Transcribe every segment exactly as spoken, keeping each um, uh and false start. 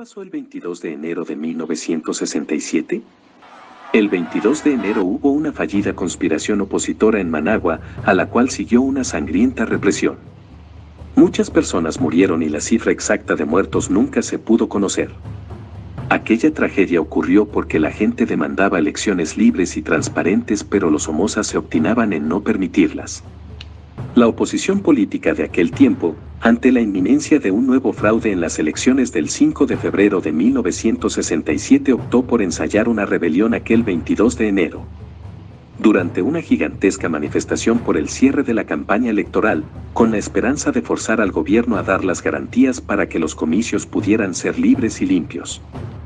pasó el veintidós de enero de mil novecientos sesenta y siete? El veintidós de enero hubo una fallida conspiración opositora en Managua, a la cual siguió una sangrienta represión. Muchas personas murieron y la cifra exacta de muertos nunca se pudo conocer. Aquella tragedia ocurrió porque la gente demandaba elecciones libres y transparentes, pero los Somoza se obstinaban en no permitirlas. La oposición política de aquel tiempo, ante la inminencia de un nuevo fraude en las elecciones del cinco de febrero de mil novecientos sesenta y siete, optó por ensayar una rebelión aquel veintidós de enero. Durante una gigantesca manifestación por el cierre de la campaña electoral, con la esperanza de forzar al gobierno a dar las garantías para que los comicios pudieran ser libres y limpios.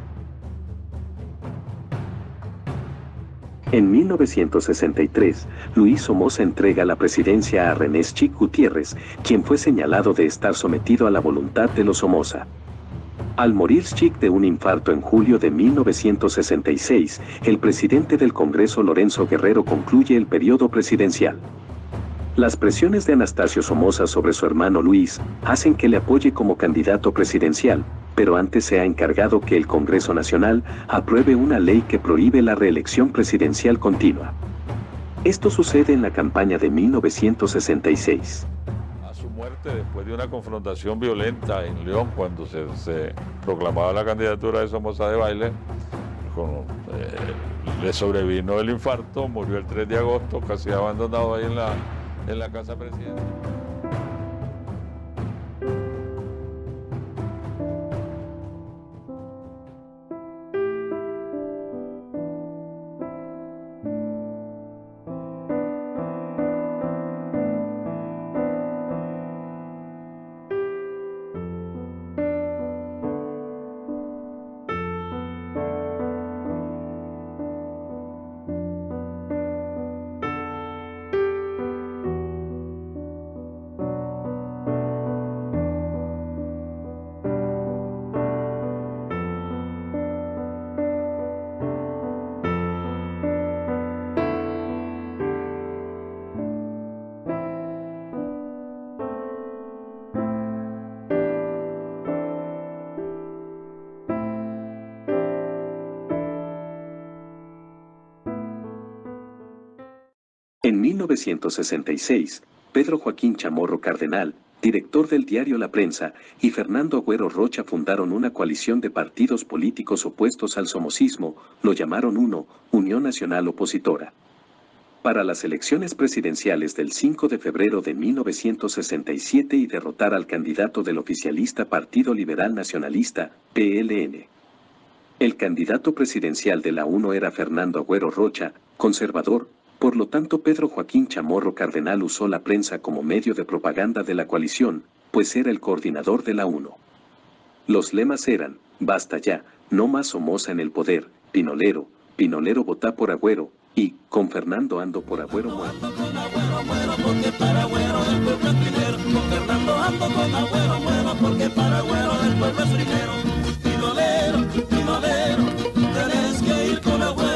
En mil novecientos sesenta y tres, Luis Somoza entrega la presidencia a René Chic Gutiérrez, quien fue señalado de estar sometido a la voluntad de los Somoza. Al morir Chic de un infarto en julio de mil novecientos sesenta y seis, el presidente del Congreso, Lorenzo Guerrero, concluye el periodo presidencial. Las presiones de Anastasio Somoza sobre su hermano Luis hacen que le apoye como candidato presidencial, pero antes se ha encargado que el Congreso Nacional apruebe una ley que prohíbe la reelección presidencial continua. Esto sucede en la campaña de mil novecientos sesenta y seis. A su muerte, después de una confrontación violenta en León, cuando se, se proclamaba la candidatura de Somoza Debayle, con, eh, le sobrevino el infarto, murió el tres de agosto, casi abandonado ahí en la, en la casa presidencial. En mil novecientos sesenta y seis, Pedro Joaquín Chamorro Cardenal, director del diario La Prensa, y Fernando Agüero Rocha fundaron una coalición de partidos políticos opuestos al somocismo, lo llamaron UNO, Unión Nacional Opositora. Para las elecciones presidenciales del cinco de febrero de mil novecientos sesenta y siete y derrotar al candidato del oficialista Partido Liberal Nacionalista, P L N. El candidato presidencial de la UNO era Fernando Agüero Rocha, conservador. Por lo tanto, Pedro Joaquín Chamorro Cardenal usó la prensa como medio de propaganda de la coalición, pues era el coordinador de la UNO. Los lemas eran: basta ya, no más Somoza en el poder, Pinolero, Pinolero votá por Agüero, y con Fernando ando por Agüero muerto. Con Agüero muero porque para Agüero del pueblo es primero. Con Fernando ando con Agüero muero porque para Agüero del pueblo es primero. Pinolero, Pinolero, tenés que ir con Agüero.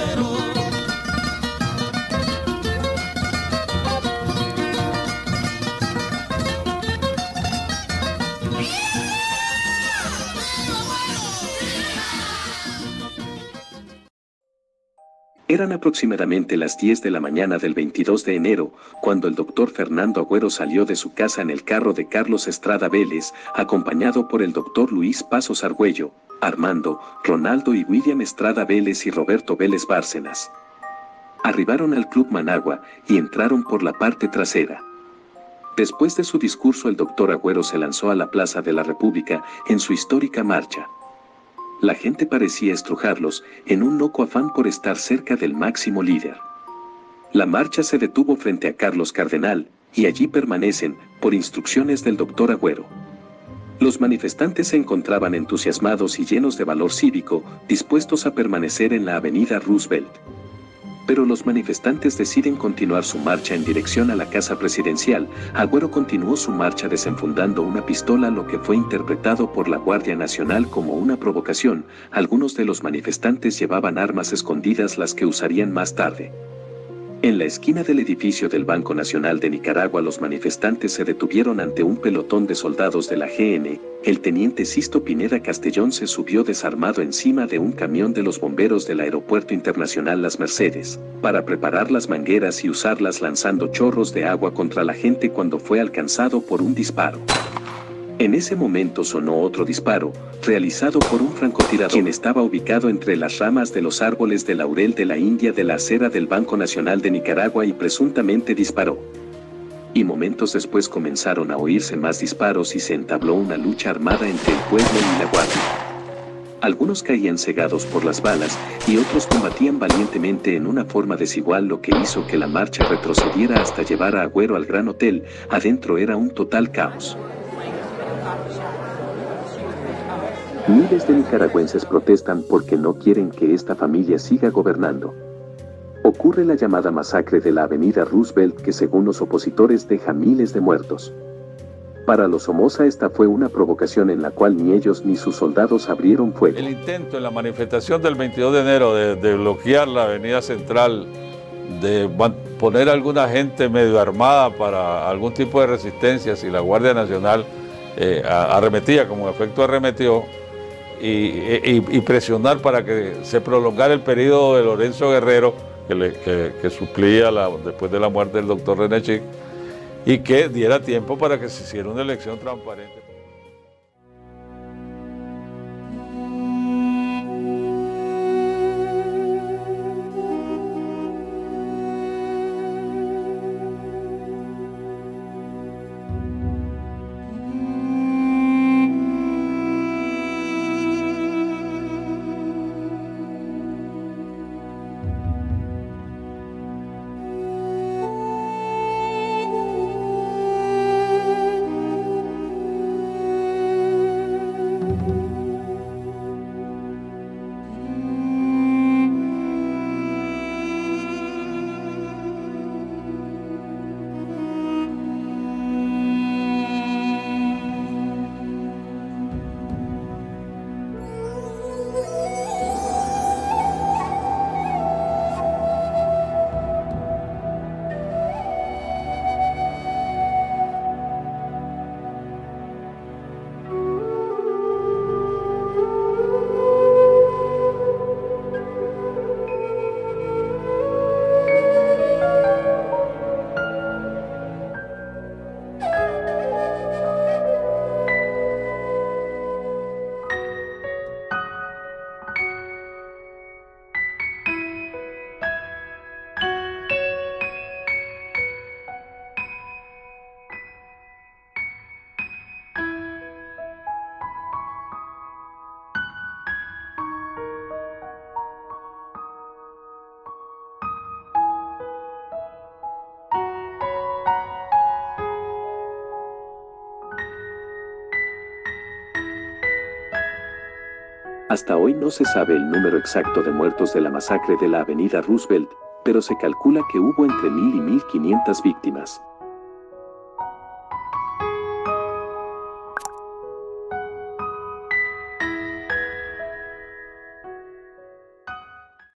Eran aproximadamente las diez de la mañana del veintidós de enero, cuando el doctor Fernando Agüero salió de su casa en el carro de Carlos Estrada Vélez, acompañado por el doctor Luis Pasos Argüello, Armando, Ronaldo y William Estrada Vélez y Roberto Vélez Bárcenas. Arribaron al Club Managua y entraron por la parte trasera. Después de su discurso, el doctor Agüero se lanzó a la Plaza de la República en su histórica marcha. La gente parecía estrujarlos, en un loco afán por estar cerca del máximo líder. La marcha se detuvo frente a Carlos Cardenal, y allí permanecen, por instrucciones del doctor Agüero. Los manifestantes se encontraban entusiasmados y llenos de valor cívico, dispuestos a permanecer en la avenida Roosevelt. Pero los manifestantes deciden continuar su marcha en dirección a la casa presidencial. Agüero continuó su marcha desenfundando una pistola, lo que fue interpretado por la Guardia Nacional como una provocación. Algunos de los manifestantes llevaban armas escondidas, las que usarían más tarde. En la esquina del edificio del Banco Nacional de Nicaragua, los manifestantes se detuvieron ante un pelotón de soldados de la G N. El teniente Sisto Pineda Castellón se subió desarmado encima de un camión de los bomberos del Aeropuerto Internacional Las Mercedes, para preparar las mangueras y usarlas lanzando chorros de agua contra la gente cuando fue alcanzado por un disparo. En ese momento sonó otro disparo, realizado por un francotirador, quien estaba ubicado entre las ramas de los árboles de laurel de la India de la acera del Banco Nacional de Nicaragua y presuntamente disparó. Y momentos después comenzaron a oírse más disparos y se entabló una lucha armada entre el pueblo y la guardia. Algunos caían cegados por las balas y otros combatían valientemente en una forma desigual, lo que hizo que la marcha retrocediera hasta llevar a Agüero al Gran Hotel. Adentro era un total caos. Miles de nicaragüenses protestan porque no quieren que esta familia siga gobernando. Ocurre la llamada masacre de la avenida Roosevelt, que según los opositores deja miles de muertos. Para los Somoza esta fue una provocación en la cual ni ellos ni sus soldados abrieron fuego. El intento en la manifestación del veintidós de enero de, de bloquear la avenida central, de poner a alguna gente medio armada para algún tipo de resistencia si la Guardia Nacional eh, arremetía, como en efecto arremetió, y, y, y presionar para que se prolongara el periodo de Lorenzo Guerrero, que, le, que, que suplía la, después de la muerte del doctor René Chic, y que diera tiempo para que se hiciera una elección transparente. Hasta hoy no se sabe el número exacto de muertos de la masacre de la avenida Roosevelt, pero se calcula que hubo entre mil y mil quinientas víctimas.